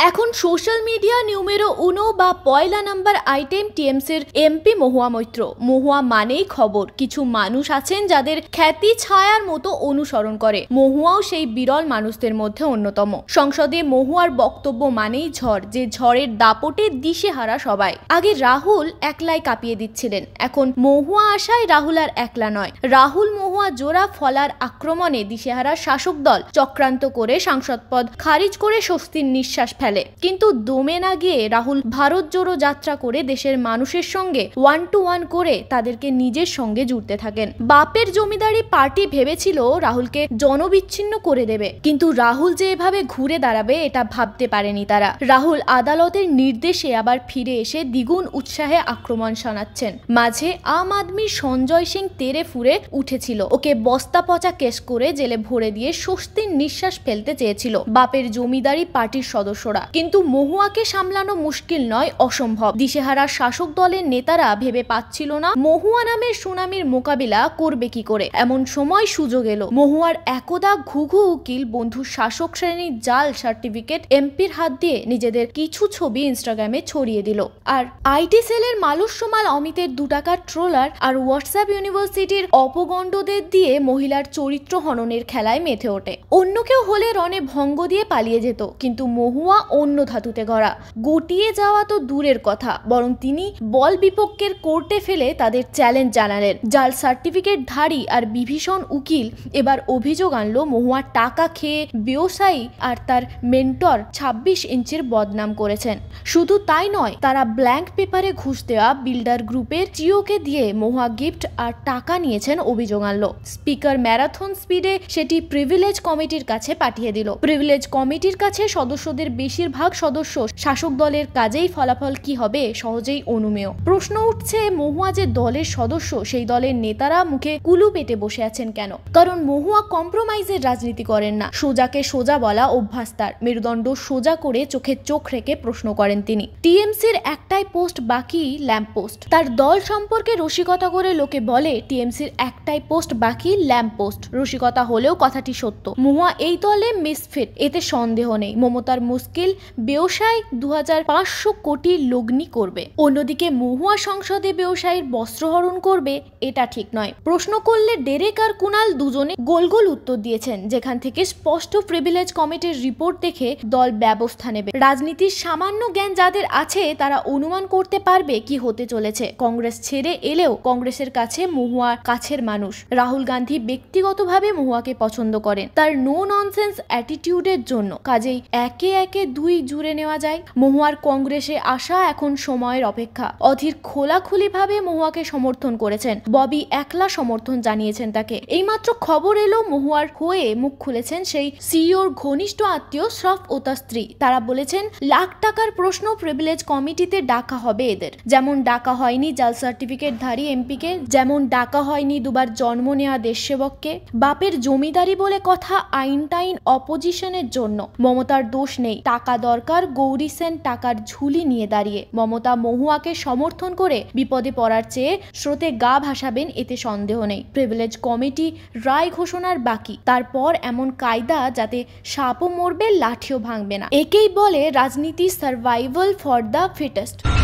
এখন social media numero uno বা পয়লা নাম্বার আইটেম টিএমসির এমপি মহুয়া মৈত্র। মহুয়া মানেই খবর। কিছু মানুষ আছেন যাদের খ্যাতি ছায়ার মতো অনুসরণ করে। মহুয়াও সেই বিরল মানুষদের মধ্যে অন্যতম। সংসদে মহুয়ার বক্তব্য মানেই ঝড়, যে ঝড়ের দাপটে দিশেহারা সবাই। আগে রাহুল একলাই কাঁপিয়ে দিচ্ছিলেন, এখন মহুয়া আসায় রাহুল আর একলা নয়। রাহুল মহুয়া জোড়া ফলার আক্রমণে দিশেহারা শাসক দল চক্রান্ত করে সাংসদ পদ খারিজ করে স্বস্তির নিঃশ্বাস ফেলে। কিন্তু দমে না গিয়ে রাহুল ভারত জোড়ো যাত্রা করে দেশের মানুষের সঙ্গে 1-to-1 করে তাদেরকে নিজের সঙ্গে জুড়তে থাকেন। বাপের জমিদারি পার্টি ভেবেছিল রাহুলকে জনবিচ্ছিন্ন করে দেবে, কিন্তু রাহুল যে এভাবে ঘুরে দাঁড়াবে এটা ভাবতে পারেনি তারা। রাহুল আদালতের নির্দেশে আবার ফিরে এসে দ্বিগুণ উৎসাহে আক্রমণ শানাচ্ছেন। মাঝে আম আদমির সঞ্জয় সিং তেরে ফুরে উঠেছিল, ওকে বস্তা পচা কেস করে জেলে ভরে দিয়ে স্বস্তির নিঃশ্বাস ফেলতে চেয়েছিল বাপের জমিদারি পার্টির সদস্যরা। কিন্তু মহুয়াকে সামলানো মুশকিল নয়, অসম্ভব। দিশেহারা শাসক দলের নেতারা ভেবে পাচ্ছিল না মহুয়া নামের সুনামির মোকাবিলা করবে কি করে। এমন সময় সুযোগ এলো। মহুয়ার একদা ঘুঘু উকিল বন্ধু শাসক শ্রেণীর জাল সার্টিফিকেট এমপির হাত দিয়ে নিজেদের কিছু ছবি ইনস্টাগ্রামে ছড়িয়ে দিল। আর আইটি সেলের মালুস্যমাল অমিতের 2 টাকার ট্রোলার আর হোয়াটসঅ্যাপ ইউনিভার্সিটির অপগণ্ডদের দিয়ে মহিলার চরিত্র হননের খেলায় মেতে ওঠে। অন্য কেউ হলে রণে ভঙ্গ দিয়ে পালিয়ে যেত, কিন্তু মহুয়া অন্য ধাতুতে গড়া। গটিয়ে যাওয়া তো দূরের কথা, বরং তিনি বল বিপক্ষের কোর্টে ফেলে তাদের চ্যালেঞ্জ জানালেন। জাল সার্টিফিকেট ধারী আর বিভীষণ উকিল এবার অভিযোগ আনলো মহুয়ার টাকা খেয়ে ব্যবসায়ী আর তার মেন্টর 26 ইঞ্চির বদনাম করেছেন। শুধু তাই নয়, তারা ব্ল্যাঙ্ক পেপারে ঘুষ দেওয়া বিল্ডার গ্রুপের জিওকে দিয়ে মহুয়া গিফট আর টাকা নিয়েছেন অভিযোগ আনলো। স্পিকার ম্যারাথন স্পিডে সেটি প্রিভিলেজ কমিটির কাছে পাঠিয়ে দিল। প্রিভিলেজ কমিটির কাছে সদস্যদের বেশিরভাগ সদস্য শাসক দলের কাজেই ফলাফল কি হবে সহজেই অনুমেয়। প্রশ্ন উঠছে, মহুয়া যে দলের সদস্য, সেই দলের নেতারা মুখে কুলু পেটে বসে আছেন কেন? কারণ মহুয়া কম্প্রোমাইজের রাজনীতি করেন না। সোজাকে সোজা বলা অভ্যাস তার। মেরুদণ্ড সোজা করে চোখে চোখ রেখে প্রশ্ন করেন তিনি। টিএমসির একটাই পোস্ট বাকি, ল্যাম্প পোস্ট। তার দল সম্পর্কে রসিকতা করে লোকে বলে টিএমসির একটাই পোস্ট বাকি, ল্যাম্প পোস্ট। রসিকতা হলেও কথাটি সত্য। মহুয়া এই দলে মিসফিট, এতে সন্দেহ নেই। মমতার মুশকিল ব্যবসায় 2500 কোটি লগ্নি করবে। অন্যদিকে মহুয়া সংসদে ব্যবসায়ীর বস্ত্রহরণ করবে, এটা ঠিক নয়। প্রশ্ন করলে ডেরেক আর কুনাল দুজনে গোল গোল উত্তর দিয়েছেন, যেখান থেকে স্পষ্ট প্রিভিলেজ কমিটির রিপোর্ট দেখে দল ব্যবস্থা নেবে। রাজনীতির সামান্য জ্ঞান যাদের আছে তারা অনুমান করতে পারবে কি হতে চলেছে। কংগ্রেস ছেড়ে এলেও কংগ্রেসের কাছে মহুয়া কাছের মানুষ। রাহুল গান্ধী ব্যক্তিগতভাবে মহুয়াকে পছন্দ করেন তার নো ননসেন্স অ্যাটিটিউডের জন্য। কাজেই একে একে 2 জুড়ে নেওয়া যায়। মহুয়ার কংগ্রেসে আসা এখন সময়ের অপেক্ষা। অধীর খোলাখুলিভাবে মহুয়াকে সমর্থন করেছেন। ববি একলা সমর্থন জানিয়েছেন তাকে। এইমাত্র খবর এলো মহুয়ার হয়ে মুখ খুলেছেন সেই সিইওর ঘনিষ্ঠ আত্মীয় শ্রফ ও তার স্ত্রী। তারা বলেছেন লাখ টাকার প্রশ্ন প্রিভিলেজ কমিটিতে ডাকা হবে এদের। যেমন ডাকা হয়নি জাল সার্টিফিকেট ধারী এমপিকে, যেমন ডাকা হয়নি দুবার জন্ম নেওয়া দেশসেবককে। বাপের জমিদারি বলে কথা, আইন টাইন অপোজিশনের জন্য। মমতার দোষ নেই, টাকা দরকার। গৌরী সেন টাকার ঝুলি নিয়ে দাঁড়িয়ে। মমতা মহুয়াকে সমর্থন করে বিপদে পড়ার চেয়ে স্রোতে গা ভাসাবেন, এতে সন্দেহ নেই। প্রিভিলেজ কমিটি রায় ঘোষণার বাকি। তারপর এমন কায়দা যাতে সাপও মরবে, লাঠিও ভাঙবে না। একেই বলে রাজনীতি সার্ভাইভাল ফর দ্য ফিটেস্ট।